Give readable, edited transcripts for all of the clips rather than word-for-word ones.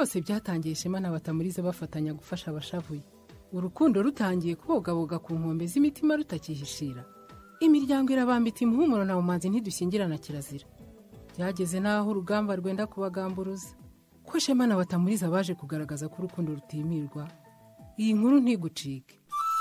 byose byatangiye Shema na Batamuriza bafatanya gufasha abashavuye. Urukundo rutangiye kubogaboga ku nkombe z'imitima rutakihishira. Imiryango irabambita impuhumuro na umanzi ntidushyingirana kirazira. Byageze naho urugamba rwenda kubagamburuza. Ko Shema na Batamuriza baje kugaragaza ko urukundo rutimirwa. Iyi nkuru ntigucike.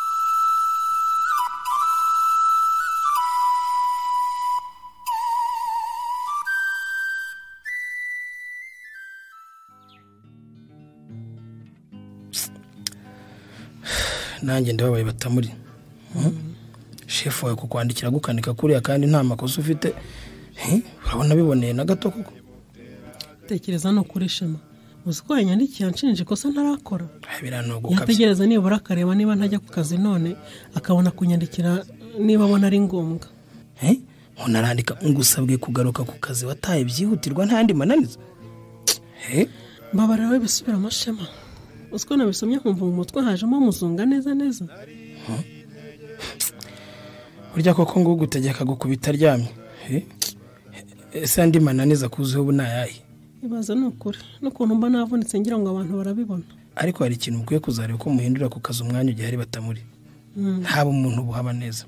Nanjye ndababaye Batamuri. Chef wawe kukwandikira gukanika kuriya kandi nta makosa ufite. Urabona biboneye na gato kuko. Tekereza no kuri Shema. Uziko yanyandikiye anshinje kosa ntarakora. Biranogo kabisa. Yategereza nibura akareba niba ntajya ku kazi none akabona kunyandikira niba abona ari ngombwa. Unarandika ngusabwe kugaruka ku kazi wataye byihutirwa ntandi mananiza. Mbabara we bisubira amashema. Uziko nabisomye nkumva mu mutwe hajemo muzunga neza neza. Urya koko ngo gutegeka gukubita ryamye. Ese andi mananiza kuzuho ubu nayahe. Ibaza nukuri n'ukuntu mba navunitse ngira ngo abantu barabibona. Ariko hari ikintu mukwiye kuzareba ko muhindura ku kazi umwanya ugiye hari Batamuri. Haba umuntu buhaba neza.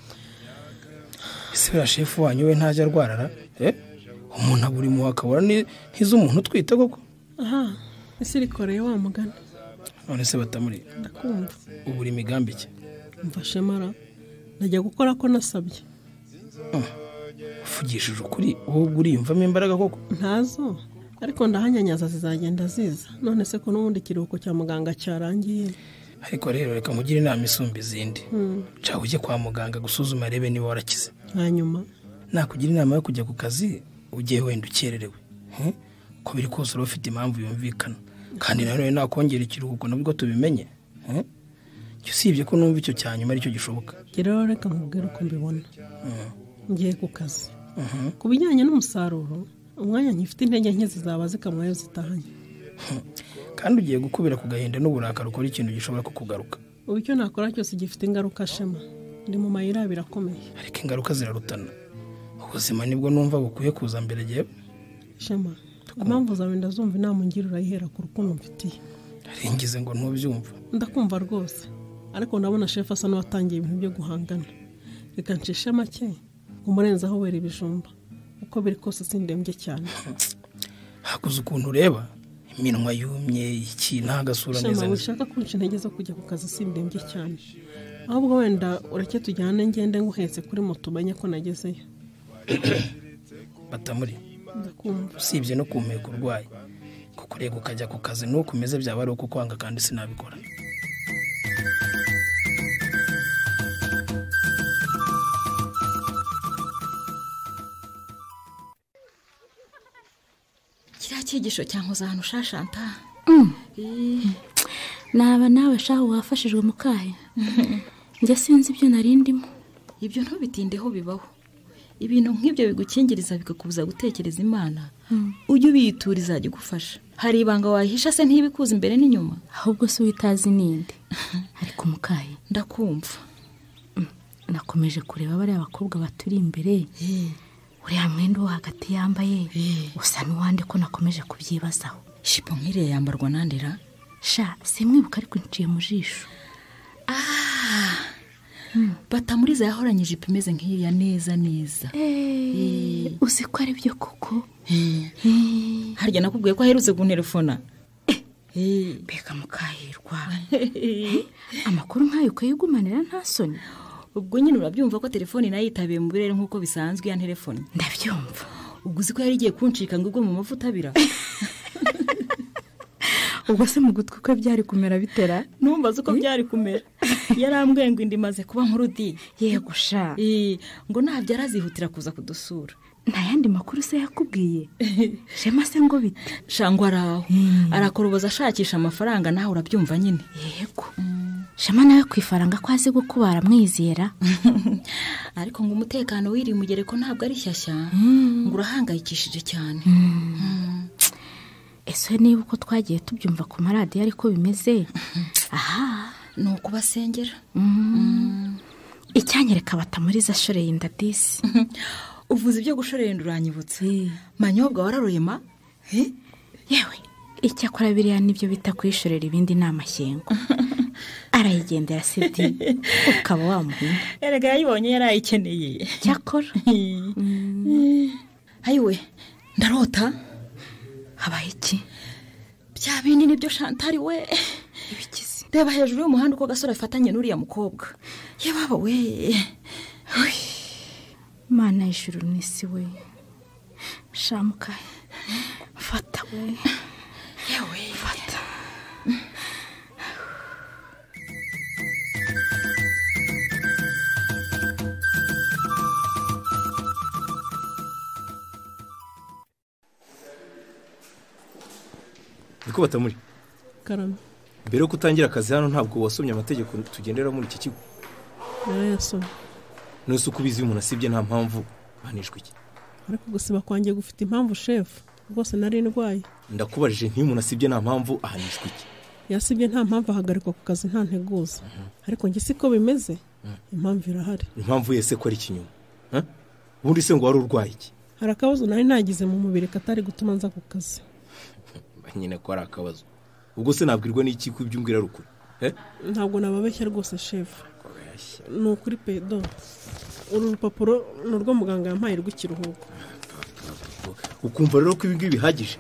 Ese ya chef wanyu we ntajya rwarara? Umuntu aburi mu akabona ntizo umuntu twita koko. Aha, ese rikoreye wa mugana. None se Batamuri. Ndakumva. Uburi migambi ki? Mfashe mara. Najya gukora ko nasabye. Ufugishije ukuri wowe uriyumvamo imbaraga koko? Ntazo. Ariko ndahanyanyaza zizagenda ziza. None se ko n'ubundi kiruhuko cya muganga cyarangiye. Ariko rero reka mugire inama isumba izindi. Caho ujye kwa muganga gusuzuma rebe niba warakize. Hanyuma nakugira inama yo kujya ku kazi ugiye wenda ukererewe. Ko biri kose ufite impamvu yumvikana. Kandi nawe nakongera ikiruhuko nabwo tubimenye. Usibye ko numva icyo cyanyuma ari cyo gishoboka. Rero reka nkubwire uko mbibona. Ngiye ku kazi. Ku bijyanye n'umusaruro umwanya nkifite intege nke zizaba zikamwayo zitahanye. Kandi ugiye gukubira ku gahinda n'uburakari ukora ikintu gishobora kukugaruka. Ubu icyo nakora cyose gifite ingaruka Shema. Ndi mu mayira birakomeye. Ariko ingaruka zirarutana. Ubuzima nibwo numva bukwiye kuza mbere giye. Shema, impamvu zawe ndazumva inama ngira urayihera ku rukundo mfitiye. Ringize ngo ntubyumva. Ndakumva rwose. Ariko ndabona chef asa n'atangiye ibintu byo guhangana. Reka ncishe make umurenzaho wera ibijumba. Uko biri kose sindembye cyane. Hakuze ukuntu ureba iminwa yumye iki ntagasura neza. Shema ushaka kunca intege zo kujya ku kazi sindembye cyane. Ahubwo wenda ureke tujyane ngende nguhetse kuri moto banye ko nagezeyo. Batamuri. Ndakumva. Usibye no kumeka urwaye. Kuko rego ukajya ku kazi nuko umeze byaba ari uko kwanga kandi sinabikora. Cyigisho cyangwa zahano shashanta. Naba nawe shaho wafashijwe mukahe. Njye sinzi ibyo narindimo. Ibyo ntubitindeho bibaho. Ibintu nk'ibyo bigukingiriza bikakubuza gutekereza Imana. Ujye ubiyituriza ajye gufasha. Hari ibanga wahisha se ntibikuza imbere n'inyuma. Ahubwo se witazi ninde. Ariko mukahe ndakumva. Nakomeje kureba bari abakobwa baturi imbere. Uriya mwenda wo hagati yambaye usa n'uwande ko nakomeje kubyibazaho. Shipo nk'iriya yambarwa nandera? Sha simwibuka ariko nciye mu jisho. Batamuriza yahoranyije ijipo imeze nk'iriya neza neza. Uzi ko ari byo koko? Harya nakubwiye ko aherutse kunterefona. Beka mukahirwa. Amakuru nk'ayo kuyigumanira nta soni. Ubwo nyine urabyumva ko telefone nayo yitabiye mu birere nk'uko bisanzwe ya telefone. Ndabyumva. Ubwo uzi ko yari igiye kuncika ngo igwe mu mavuta abira. Ubwo se mu gutwi ko byari kumera bitera? Numbaza uko byari kumera. Yarambwiye ngo ndimaze kuba nkurudi. Yego sha. Ngo ntabyo arazihutira kuza kudusura. Nta yandi makuru se yakubwiye? Shema se ngo bite? Shangwa araho. Arakoroboza ashakisha amafaranga nawe urabyumva nyine. Yego. Shema nawe kwifaranga ko azi gukubara mwizera. Ariko ngo umutekano wiri mugere ko ntabwo ari shyashya. Ngo urahangayikishije cyane. Ese niba uko twagiye tubyumva ku maradiyo ariko bimeze. Aha, no kubasengera. Icyanyereka Batamuriza shoreye indadisi. Uvuze ibyo gushorera uranyibutse. Manyobwa wararoyema? Yewe, icyakora biriya nibyo bita kwishorera ibindi ni amashyengo. Arayigendera sidi ukaba wamuhina. Erega yayibonye yarayikeneye. Cyakora ayiwe ndarota. Habaye iki? Bya bindi nibyo Chantal we. Ibikizi. Reba hejuru y'umuhanda uko gasore afatanye n'uriya mukobwa. Ye baba we. Mana y'ijuru n'isi we. Shamuka. Fata we. Yewe fata. Niko batamuri. Karame. Mbere yo kutangira akazi hano ntabwo wasomye amategeko tugendera muri iki kigo. Narayasomye. Nose ukubizi umuntu asibye nta mpamvu banishwe iki. Ariko gusiba kwanjye gufite impamvu chef. Rwose nari ndwaye. Ndakubajije nti umuntu asibye nta mpamvu ahanishwe iki. Yasibye nta mpamvu ahagarikwa ku kazi nta nteguza. Ariko ngi siko bimeze. Impamvu irahari. Impamvu yese ko ari kinyuma. Ubundi se ngo wari urwaye iki? Hari akabazo nari nagize mu mubiri katari gutuma nza ku kazi. Nyine ko ari akabazo. Ubwo se nabwirwa n'iki ku byumbwira rukuri? Ntabwo nababeshya rwose chef. No kuri pedo. Uru rupapuro n'urwo muganga yampaye rw'ikiruhuko. Ukumva rero ko ibi ngibi bihagije?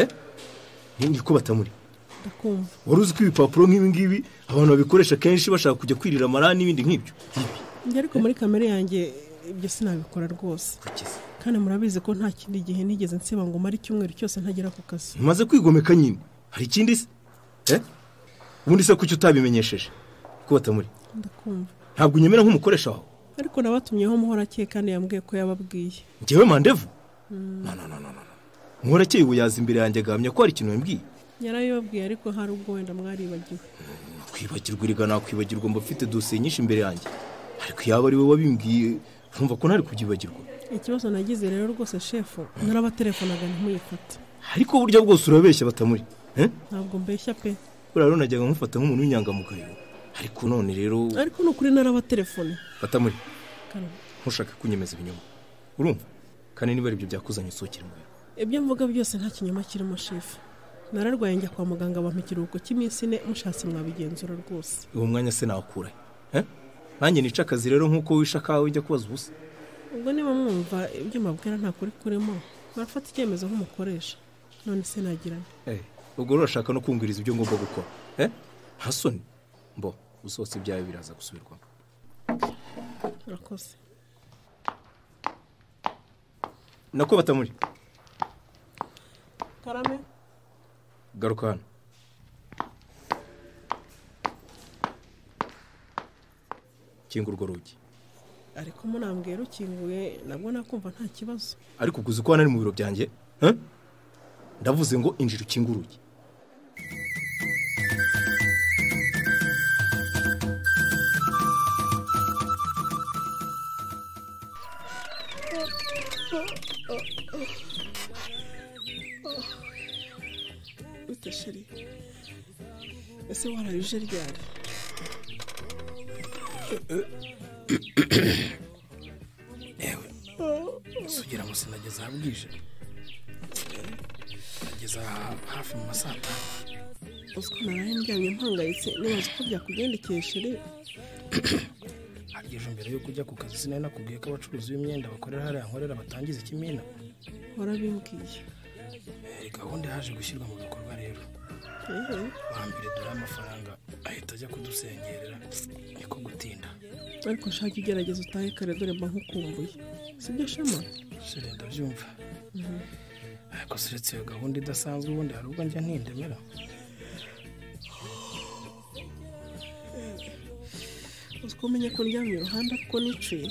Niko batamuri. Ndakumva. Waruzi ko ibipapuro nk'ibi ngibi abantu babikoresha kenshi bashaka kujya kwirira amara n'ibindi nk'ibyo. Njye ariko muri kamere yanjye ibyo sinabikora rwose. Kandi murabizi ko nta kindi gihe nigeze nsiba ngo mari cyumweru cyose ntagera ku kazi. Maze kwigomeka nyine. Hari ikindi se? Ubundi se kuki utabimenyesheje? Ko batamuri. Ndakumva. Ntabwo unyemera nk'umukoresha wawe. Ariko nabatumyeho muhorakeye kandi yambwiye ko yababwiye. Ngewe mandevu? No. Muhorakeye uyaza imbere yanjye agamye ko hari ikintu yambwiye. Yarayobwiye ariko hari ubwo wenda mwaribagiwe. Kwibagirwa riga nakwibagirwa mba mfite dosiye nyinshi imbere yanjye. Ariko yaba ari we wabimbwiye urumva ko ntari kubyibagirwa. Ikibazo nagize rero rwose chef narabatelefoonaga ntimuyifate. Ariko burya bwose urabeshya batamuri. Ntabwo mbeshya pe. Uraro najyaga mufata nk'umuntu w'inyangamugayo. Ariko none rero ariko nukuri narabatelefone. Batamuri. Ntushaka kunyemeza ibinyoma. Urumva? Kandi niba ari byo byakuzanye sokira mu. Ibyo mvuga byose nta kinyoma kirimo chef. Nararwaye njya kwa muganga bampikiruko cy'iminsi 4 mushatse mwabigenzura rwose. Uwo mwanya se nakura. Nanjye nica akazi rero nkuko wishaka ujya kubaza ubusa. Ubwo niba mwumva ibyo mabwira nta kuri kuremo barafata icyemezo nk'umukoresha. None se nagirana. Ubwo urashaka no kungiriza ibyo ngomba gukora. Hasoni. Mbo usose byawe biraza gusubirwa. Urakoze. Nako batamuri. Karame. Garuka hano. Kingurwa rugi. Ariko munambwira ukinguye nabwo nakumva nta kibazo. Ariko kuzi ko nari mu biro byanjye? Ndavuze ngo injira ukinguruye. Utashiri. Ese warayuje ryari? Sugira ngo sinageza habwije. Nageza hafi mu masata. Usko naraye njyanye mpangayitse nibaza ko byakugendekeye shiri. Hageje mbere yo kujya ku kazi sinari nakubwiye ko abacuruzi b'imyenda bakorera hariya nkorera batangiza ikimina. Warabimbwiye. Gahunda yaje gushyirwa mu bikorwa rero. Bambire dore amafaranga ahita ajya kudusengerera niko gutinda. Ariko shaka igerageza utahe kare dore mba nkukumbuye. Sibyo shema? Sire ndabyumva. Ariko siretse iyo gahunda idasanzwe ubundi hari ubwo njya ntindemera. Usko menye ko ndyamye iruhande kuko niciye.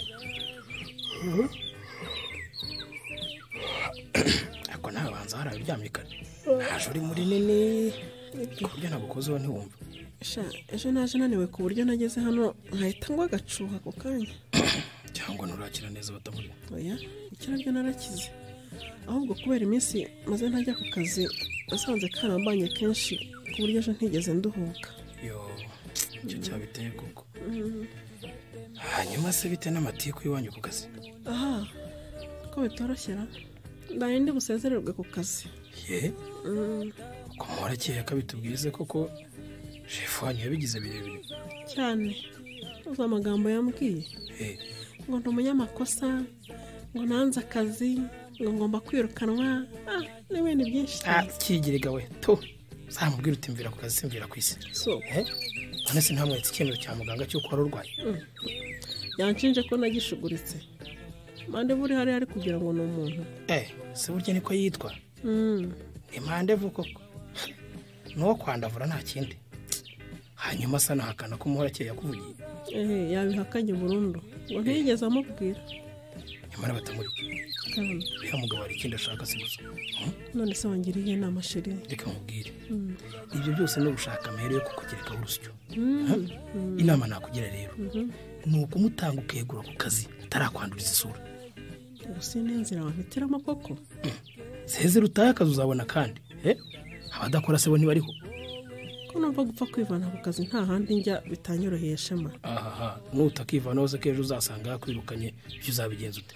Ariko nabanza hararyamye kare. Haje uri muri nini. Kubyo nabukozeho ntiwumva. Ejo naje naniwe ku buryo nageze hano nkahita ngwa agacuha ako kanya. Cyangwa nurakira neza batamuri. Oya, ikirabyo narakize. Ahubwo kubera iminsi maze ntajya ku kazi nasanze karambanye kenshi ku buryo ejo ntigeze nduhuka. Icyo cyabiteye koko. Hanyuma se bite n'amatiku y'iwanyu ku kazi? Aha, ko bitoroshye ra. Ndaye ndi busezererwe ku kazi. ko muhorakeye akabitubwize koko shefu wanyu yabigize birebire cyane. Uzi amagambo yambwiye ngo ndi umunyamakosa, ngo nanze akazi, ngo ngomba kwirukanwa, n'ibindi byinshi cyane. Kigiriga we to zamubwira uti mvira ku kazi simvira ku isi. None se ntamwetse icyemezo cya muganga cy'uko wari urwaye. Yanshinje ko nagishuguritse. Mande buri hari kugira ngo ni umuntu. Se burya niko yitwa. Ni mande vuko no kwandavura nta kindi. Hanyuma sana hakana ko muhorakeye yakuvugiye. Yabihakanye burundu ngo ntiyigeze amubwira. Nyamara batamuri. Uyu mugabo ari ikindi ashaka si gusa. None se wangiriye inama sheri. Reka mubwire. Ibyo byose no gushaka amahero yo kukugereka urusyo. Inama nakugira rero. Ni ukumutanga ukegura ku kazi atarakwanduriza isura. Gusa n'inzira wahitiramo koko. Sezera utaye akazi uzabona kandi. Abadakora se bo ntibariho. Ko numva gupfa kwivana ku kazi nta handi njya bitanyoroheye shema. Nutakivana hose kejo uzasanga yakwirukanye ibyo uzabigenza ute.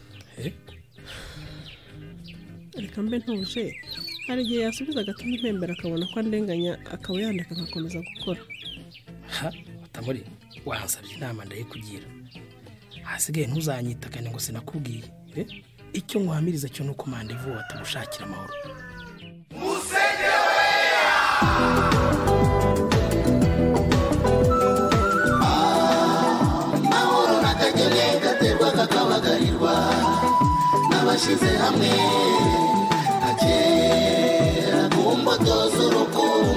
Reka mbe ntuje. Hari igihe yasubiza agatuma impembera akabona ko andenganya akaba yandika nkakomeza gukora. Batamuri wansabye inama ndayikugira. Hasigaye ntuzanyitakane ngo sinakubwiye. Icyo nkuhamiriza cyo nuko mandevu watagushakira amahoro. Amahoro nakagereye gaterwa kakabagarirwa n'abashize hamwe akera ku mbuto z'urukundo.